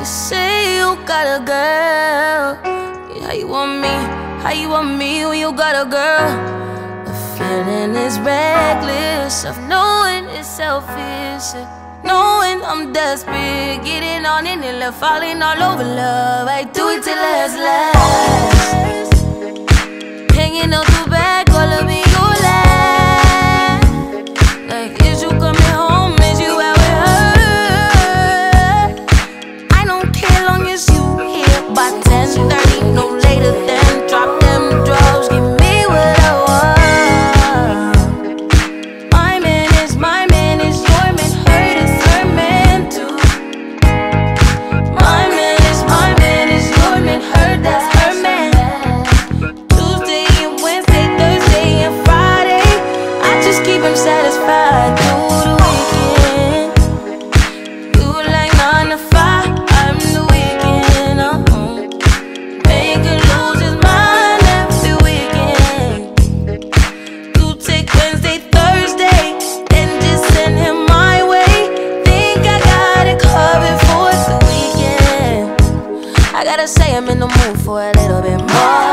You say you got a girl. Yeah, how you want me? How you want me when you got a girl? The feeling is reckless of knowing it's selfish, knowing I'm desperate, getting on in and left, falling all over love. I do it till last. Hanging out the back, all of me, you laugh. Like, is you coming home? Is you out with her? I don't care long as you here by 10:30, no later than drop them drugs, give me what I want. My man is your man, hurt is her man too. My man is your man, hurt that's her man. Tuesday and Wednesday, Thursday and Friday, I just keep him satisfied through the weekend. You like 9 to 5, I'm the weekend. Make her lose his mind every weekend. You take Wednesday, Thursday, then just send him my way. Think I got it covered for the weekend. I gotta say I'm in the mood for a little bit more.